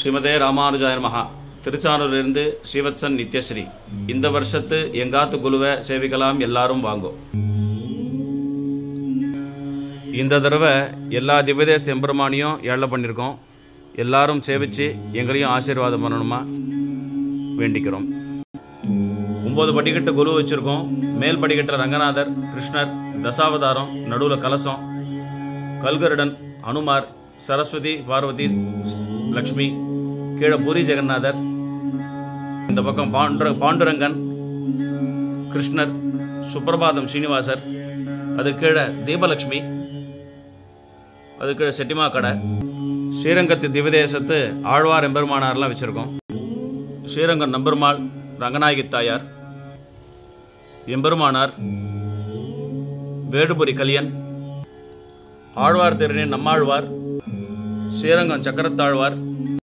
ஸ்ரீமதே ராமானுஜாய நமஹ. திருச்சானூரிலிருந்து ஸ்ரீவத்சன் நித்யஸ்ரீ. இந்த வருஷத்து எங்காத்து குழுவை சேவிக்கலாம், எல்லாரும் வாங்கோ. இந்த தடவை எல்லா திவ்யதேச எம்பெருமானியும் ஏழை பண்ணியிருக்கோம். எல்லாரும் சேவித்து எங்களையும் ஆசீர்வாதம் பண்ணணுமா வேண்டிக்கிறோம். 9 படிக்கட்டு குரு வச்சுருக்கோம். மேல் படிக்கட்டில் ரங்கநாதர், கிருஷ்ணர், தசாவதாரம், நடுவில் கலசம், கல்கருடன், அனுமார், சரஸ்வதி, பார்வதி, லக்ஷ்மி, கீழே பூரி ஜெகநாதர், இந்த பக்கம் பாண்டுரங்கன், கிருஷ்ணர், சுப்பிரபாதம் ஸ்ரீனிவாசர், அது கீழே தீபலக்ஷ்மி, அது கீழே செட்டிமா கடை. ஸ்ரீரங்கத்து திவ்யதேசத்து ஆழ்வார் எம்பெருமானார்லாம் வச்சுருக்கோம். ஸ்ரீரங்கம் நம்பெருமாள், ரங்கநாயகி தாயார், எம்பெருமானார், வேடுபுரி கலியன், ஆழ்வார் திருநீர் நம்மாழ்வார், ஸ்ரீரங்கம் சக்கரத்தாழ்வார்,